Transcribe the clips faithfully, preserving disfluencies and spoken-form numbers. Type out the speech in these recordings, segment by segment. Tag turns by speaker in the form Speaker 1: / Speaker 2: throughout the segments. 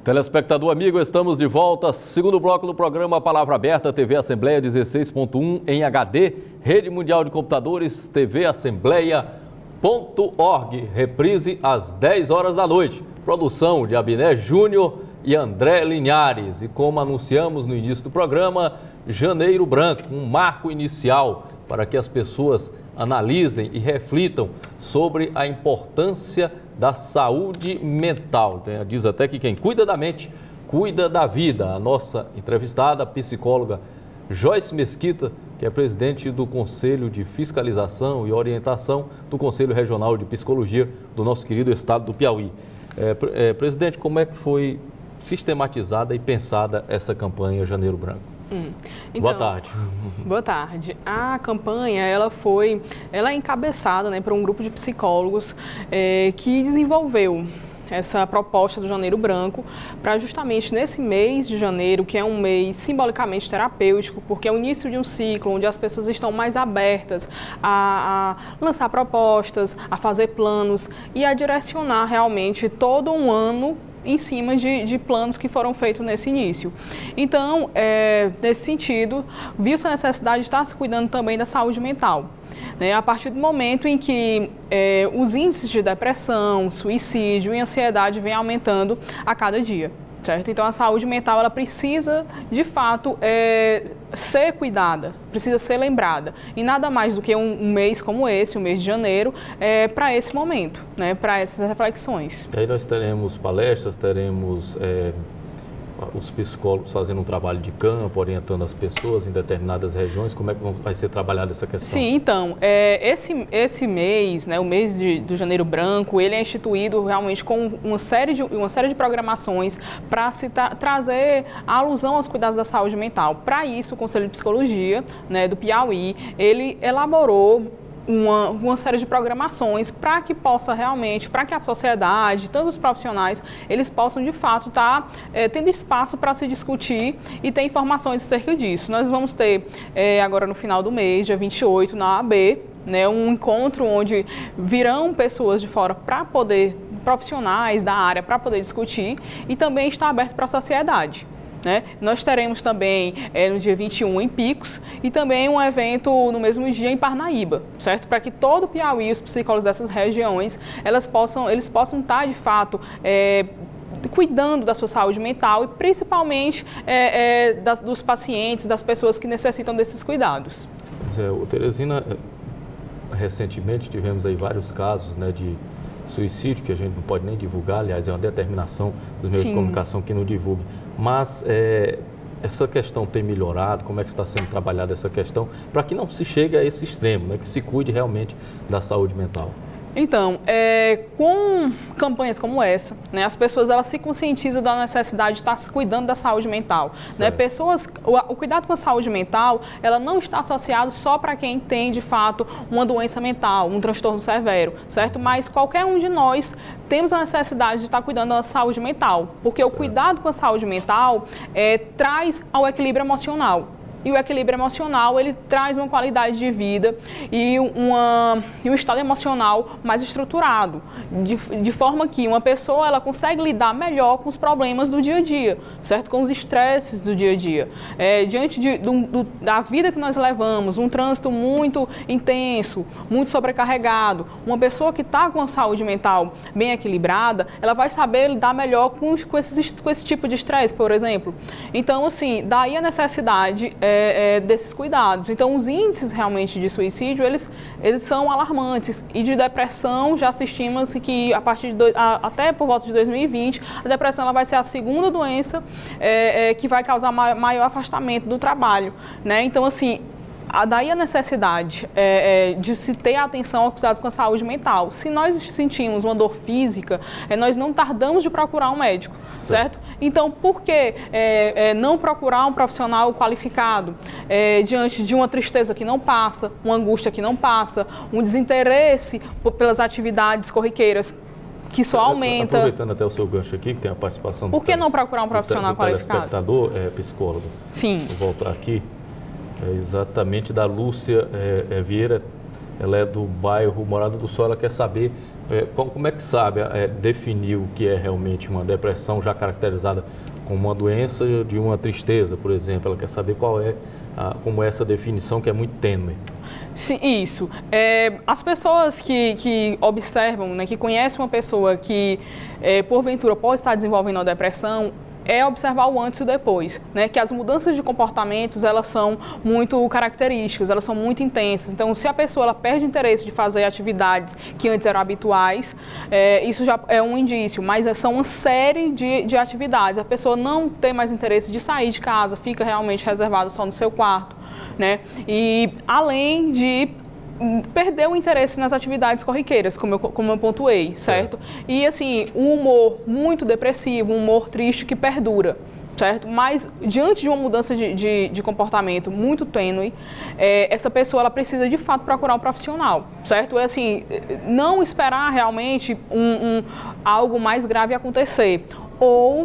Speaker 1: Telespectador amigo, estamos de volta. Segundo bloco do programa Palavra Aberta, T V Assembleia dezesseis ponto um em H D, Rede Mundial de Computadores, T V Assembleia ponto org. Reprise às dez horas da noite. Produção de Abiné Júnior e André Linhares. E como anunciamos no início do programa, Janeiro Branco, um marco inicial para que as pessoas analisem e reflitam sobre a importância da saúde mental. Diz até que quem cuida da mente, cuida da vida. A nossa entrevistada, a psicóloga Joyce Mesquita, que é presidente do Conselho de Fiscalização e Orientação do Conselho Regional de Psicologia do nosso querido estado do Piauí. É, é, presidente, como é que foi sistematizada e pensada essa campanha Janeiro Branco?
Speaker 2: Hum. Então,
Speaker 1: boa tarde.
Speaker 2: Boa tarde. A campanha ela foi, ela é encabeçada, né, por um grupo de psicólogos é, que desenvolveu essa proposta do Janeiro Branco para justamente nesse mês de janeiro, que é um mês simbolicamente terapêutico, porque é o início de um ciclo onde as pessoas estão mais abertas a, a lançar propostas, a fazer planos e a direcionar realmente todo um ano em cima de, de planos que foram feitos nesse início. Então, é, nesse sentido, viu-se a necessidade de estar se cuidando também da saúde mental, né? A partir do momento em que é, os índices de depressão, suicídio e ansiedade vêm aumentando a cada dia. Certo? Então, a saúde mental ela precisa, de fato, é, ser cuidada, precisa ser lembrada. E nada mais do que um, um mês como esse, o mês de janeiro, é, para esse momento, né, para essas reflexões.
Speaker 1: E aí nós teremos palestras, teremos é, os psicólogos fazendo um trabalho de campo, orientando as pessoas em determinadas regiões. Como é que vai ser trabalhada essa questão?
Speaker 2: Sim, então, é, esse, esse mês, né, o mês de, do Janeiro Branco, ele é instituído realmente com uma série de, uma série de programações para se tra trazer a alusão aos cuidados da saúde mental. Para isso, o Conselho de Psicologia, né, do Piauí, ele elaborou Uma, uma série de programações para que possa realmente, para que a sociedade, tanto os profissionais, eles possam de fato estar é, tendo espaço para se discutir e ter informações acerca disso. Nós vamos ter é, agora no final do mês, dia vinte e oito, na A B, né, um encontro onde virão pessoas de fora para poder, profissionais da área, para poder discutir e também está aberto para a sociedade. Né? Nós teremos também é, no dia vinte e um em Picos e também um evento no mesmo dia em Parnaíba, certo? Para que todo o Piauí, os psicólogos dessas regiões, elas possam, eles possam estar de fato é, cuidando da sua saúde mental e principalmente é, é, das, dos pacientes, das pessoas que necessitam desses cuidados.
Speaker 1: Zé, o Teresina, recentemente tivemos aí vários casos, né, de suicídio, que a gente não pode nem divulgar, aliás, é uma determinação dos meios Sim. de comunicação que não divulgue. Mas é, essa questão tem melhorado? Como é que está sendo trabalhada essa questão para que não se chegue a esse extremo, né, que se cuide realmente da saúde mental?
Speaker 2: Então, é, com campanhas como essa, né, as pessoas elas se conscientizam da necessidade de estar se cuidando da saúde mental. Né? Pessoas, o, o cuidado com a saúde mental, ela não está associado só para quem tem, de fato, uma doença mental, um transtorno severo, certo? Mas qualquer um de nós temos a necessidade de estar cuidando da saúde mental, porque certo. O cuidado com a saúde mental é, traz ao equilíbrio emocional. E o equilíbrio emocional, ele traz uma qualidade de vida e, uma, e um estado emocional mais estruturado, de, de forma que uma pessoa ela consegue lidar melhor com os problemas do dia a dia, certo? Com os estresses do dia a dia. É, diante de, do, do, da vida que nós levamos, um trânsito muito intenso, muito sobrecarregado, uma pessoa que está com a saúde mental bem equilibrada, ela vai saber lidar melhor com, com, esses, com esse tipo de estresse, por exemplo. Então, assim, daí a necessidade É, é, desses cuidados. Então, os índices realmente de suicídio, eles, eles são alarmantes. E de depressão, já assistimos que a partir de do, a, até por volta de dois mil e vinte, a depressão ela vai ser a segunda doença é, é, que vai causar ma maior afastamento do trabalho. Né? Então, assim, a, daí a necessidade é, é, de se ter atenção aos cuidados com a saúde mental. Se nós sentimos uma dor física, é, nós não tardamos de procurar um médico, certo? certo? Então, por que é, é, não procurar um profissional qualificado é, diante de uma tristeza que não passa, uma angústia que não passa, um desinteresse pelas atividades corriqueiras que só aumenta.
Speaker 1: Aproveitando até o seu gancho aqui, que tem a participação...
Speaker 2: Por que não procurar um profissional
Speaker 1: do, do
Speaker 2: qualificado?
Speaker 1: telespectador, é, psicólogo.
Speaker 2: Sim.
Speaker 1: Vou voltar aqui. É exatamente da Lúcia é, é, Vieira, ela é do bairro Morada do Sol, ela quer saber É, como é que sabe é, definir o que é realmente uma depressão já caracterizada como uma doença de uma tristeza, por exemplo? Ela quer saber qual é, a, como é essa definição que é muito tênue.
Speaker 2: Sim, isso. É, as pessoas que, que observam, né, que conhecem uma pessoa que, é, porventura, pode estar desenvolvendo uma depressão, é observar o antes e o depois, né? Que as mudanças de comportamentos, elas são muito características, elas são muito intensas. Então, se a pessoa ela perde o interesse de fazer atividades que antes eram habituais, é, isso já é um indício, mas são uma série de, de atividades. A pessoa não tem mais interesse de sair de casa, fica realmente reservada só no seu quarto, né? E além de perdeu o interesse nas atividades corriqueiras, como eu, como eu pontuei, certo? certo? E assim, um humor muito depressivo, um humor triste que perdura, certo? Mas, diante de uma mudança de, de, de comportamento muito tênue, é, essa pessoa ela precisa, de fato, procurar um profissional, certo? É assim, não esperar realmente um, um, algo mais grave acontecer, ou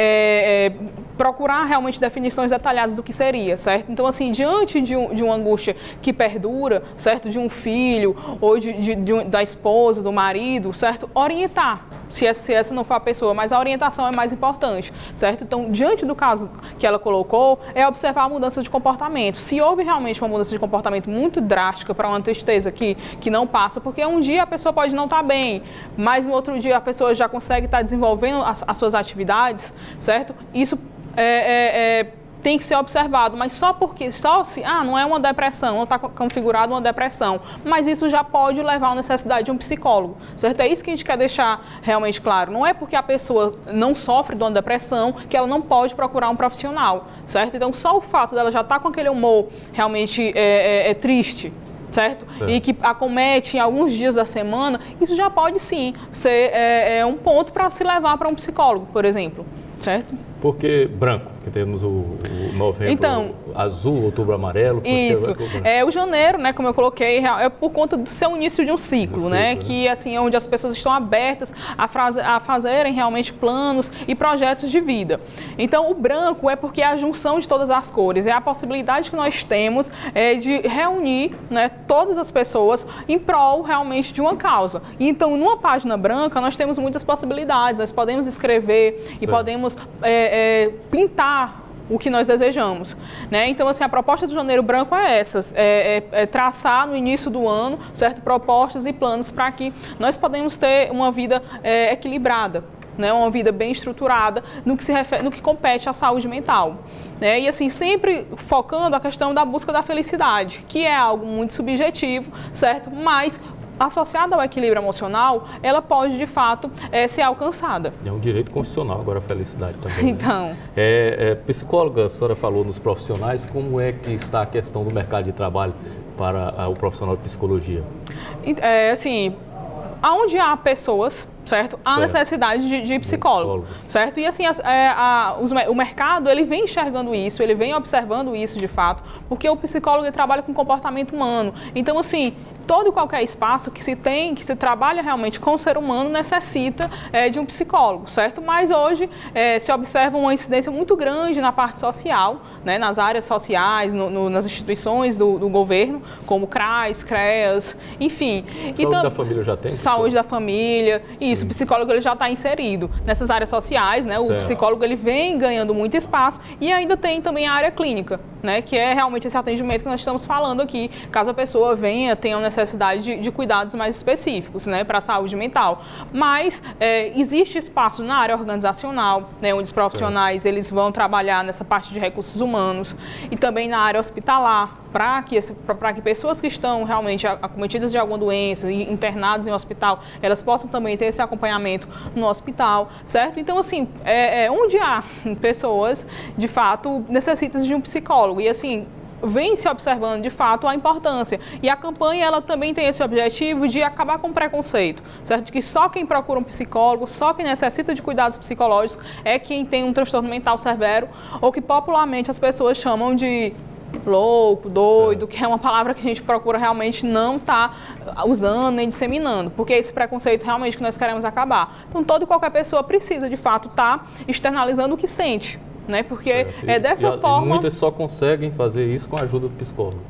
Speaker 2: é, é, procurar realmente definições detalhadas do que seria, certo? Então, assim, diante de, um, de uma angústia que perdura, certo? De um filho, ou de, de, de um, da esposa, do marido, certo? Orientar, se essa, se essa não for a pessoa, mas a orientação é mais importante, certo? Então, diante do caso que ela colocou, é observar a mudança de comportamento. Se houve realmente uma mudança de comportamento muito drástica para uma tristeza que, que não passa, porque um dia a pessoa pode não estar bem, mas no outro dia a pessoa já consegue estar desenvolvendo as, as suas atividades, certo? Isso É, é, é, tem que ser observado, mas só porque, só se, ah, não é uma depressão, não está configurado uma depressão, mas isso já pode levar à necessidade de um psicólogo, certo? É isso que a gente quer deixar realmente claro, não é porque a pessoa não sofre de uma depressão que ela não pode procurar um profissional, certo? Então, só o fato dela já estar com aquele humor realmente é, é, é triste, certo? certo? E que acomete em alguns dias da semana, isso já pode sim ser é, é um ponto para se levar para um psicólogo, por exemplo, certo?
Speaker 1: Porque branco, que temos o, o novembro então, azul, outubro amarelo.
Speaker 2: Isso, é o janeiro, né, como eu coloquei, é por conta do seu início de um ciclo, do né, ciclo, que assim é onde as pessoas estão abertas a, frase, a fazerem realmente planos e projetos de vida. Então, o branco é porque é a junção de todas as cores, é a possibilidade que nós temos é, de reunir, né, todas as pessoas em prol realmente de uma causa. Então, numa página branca, nós temos muitas possibilidades, nós podemos escrever certo. E podemos é, É, pintar o que nós desejamos, né? Então, assim, a proposta do Janeiro Branco é essa, é, é, é traçar no início do ano, certo, propostas e planos para que nós podemos ter uma vida é, equilibrada, né? Uma vida bem estruturada no que se refere, no que compete à saúde mental, né? E assim, sempre focando a questão da busca da felicidade, que é algo muito subjetivo, certo? Mas associada ao equilíbrio emocional, ela pode, de fato, é, ser alcançada.
Speaker 1: É um direito constitucional agora a felicidade também.
Speaker 2: Então.
Speaker 1: Né? É, é, psicóloga, a senhora falou nos profissionais, como é que está a questão do mercado de trabalho para a, o profissional de psicologia?
Speaker 2: É, assim, onde há pessoas, certo? Há certo. necessidade de, de psicólogo, de certo? E assim, é, a, os, o mercado, ele vem enxergando isso, ele vem observando isso de fato, porque o psicólogo ele trabalha com comportamento humano. Então, assim, todo e qualquer espaço que se tem, que se trabalha realmente com o ser humano, necessita é, de um psicólogo, certo? Mas hoje é, se observa uma incidência muito grande na parte social, né, nas áreas sociais, no, no, nas instituições do, do governo, como CRAS, CREAS, enfim.
Speaker 1: Saúde então, da família já tem?
Speaker 2: Saúde da família, isso, o psicólogo ele já está inserido nessas áreas sociais, né? O certo. psicólogo ele vem ganhando muito espaço e ainda tem também a área clínica, né? Que é realmente esse atendimento que nós estamos falando aqui, caso a pessoa venha, tenha uma necessidade de, de cuidados mais específicos, né, para a saúde mental. Mas é, existe espaço na área organizacional, né, onde os profissionais eles vão trabalhar nessa parte de recursos humanos e também na área hospitalar, para que, para que pessoas que estão realmente acometidas de alguma doença, internadas em um hospital, elas possam também ter esse acompanhamento no hospital, certo? Então, assim, é, é, onde há pessoas, de fato, necessitam de um psicólogo. E, assim, vem se observando, de fato, a importância. E a campanha, ela também tem esse objetivo de acabar com o preconceito, certo? Que só quem procura um psicólogo, só quem necessita de cuidados psicológicos é quem tem um transtorno mental severo, ou que popularmente as pessoas chamam de louco, doido, certo. Que é uma palavra que a gente procura realmente não estar tá usando nem disseminando, porque é esse preconceito realmente que nós queremos acabar. Então, toda e qualquer pessoa precisa, de fato, estar tá externalizando o que sente, né? Porque certo. é dessa
Speaker 1: e,
Speaker 2: forma...
Speaker 1: Muitas só conseguem fazer isso com a ajuda do psicólogo.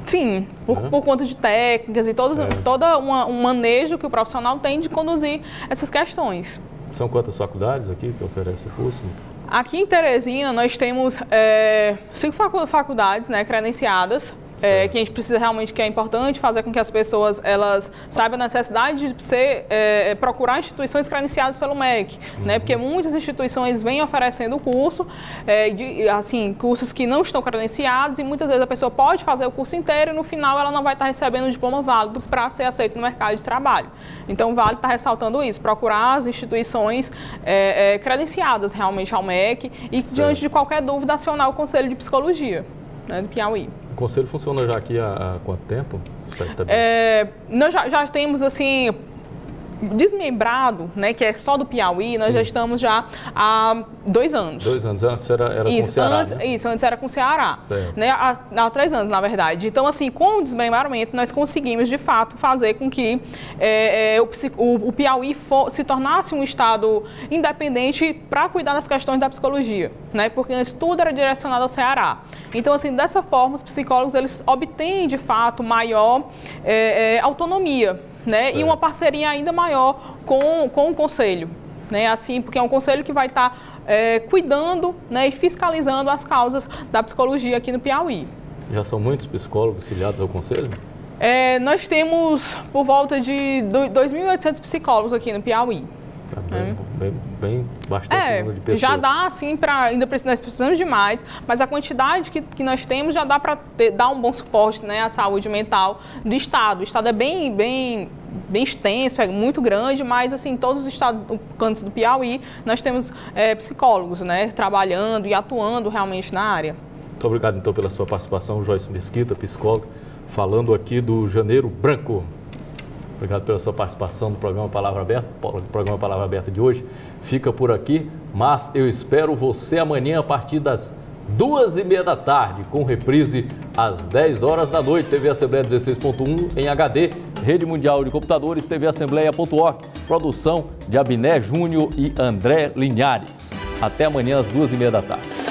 Speaker 2: Sim, por, é. por conta de técnicas e todo, é. todo uma, um manejo que o profissional tem de conduzir essas questões.
Speaker 1: São quantas faculdades aqui que oferecem o curso?
Speaker 2: Aqui em Teresina nós temos é, cinco faculdades, né, credenciadas. É, que a gente precisa realmente, que é importante fazer com que as pessoas elas saibam a necessidade de ser, é, procurar instituições credenciadas pelo M E C, uhum. né? Porque muitas instituições vêm oferecendo o curso, é, de, assim, cursos que não estão credenciados e muitas vezes a pessoa pode fazer o curso inteiro e no final ela não vai estar recebendo um diploma válido para ser aceito no mercado de trabalho. Então vale estar ressaltando isso, procurar as instituições é, é, credenciadas realmente ao M E C e certo. Diante de qualquer dúvida acionar o Conselho de Psicologia, né, do Piauí.
Speaker 1: O Conselho funciona já aqui há, há quanto tempo?
Speaker 2: É, nós já, já temos, assim, desmembrado, né, que é só do Piauí, nós Sim. já estamos já há dois anos.
Speaker 1: Dois anos, antes era, era
Speaker 2: isso,
Speaker 1: com o Ceará,
Speaker 2: antes,
Speaker 1: né? Isso,
Speaker 2: antes era com o Ceará,
Speaker 1: certo.
Speaker 2: né, há, há três anos, na verdade. Então, assim, com o desmembramento, nós conseguimos, de fato, fazer com que é, é, o, o, o Piauí for, se tornasse um estado independente para cuidar das questões da psicologia, né, porque antes tudo era direcionado ao Ceará. Então, assim, dessa forma, os psicólogos, eles obtêm, de fato, maior é, é, autonomia, né? E uma parceria ainda maior com, com o Conselho, né? Assim, porque é um Conselho que vai estar é, cuidando, né, e fiscalizando as causas da psicologia aqui no Piauí.
Speaker 1: Já são muitos psicólogos filiados ao Conselho?
Speaker 2: É, nós temos por volta de dois mil e oitocentos psicólogos aqui no Piauí.
Speaker 1: É bem, bem, bem bastante
Speaker 2: é,
Speaker 1: número de pessoas.
Speaker 2: Já dá, assim, para ainda nós precisamos de mais, mas a quantidade que, que nós temos já dá para dar um bom suporte, né, à saúde mental do Estado. O Estado é bem, bem, bem extenso, é muito grande, mas, assim, todos os estados, cantos do Piauí, nós temos é, psicólogos, né, trabalhando e atuando realmente na área.
Speaker 1: Muito obrigado, então, pela sua participação, Joyce Mesquita, psicóloga, falando aqui do Janeiro Branco. Obrigado pela sua participação no programa Palavra Aberta. O programa Palavra Aberta de hoje fica por aqui, mas eu espero você amanhã a partir das duas e meia da tarde, com reprise às dez horas da noite, T V Assembleia dezesseis ponto um em H D, Rede Mundial de Computadores, T V Assembleia ponto org, produção de Abiné Júnior e André Linhares. Até amanhã às duas e meia da tarde.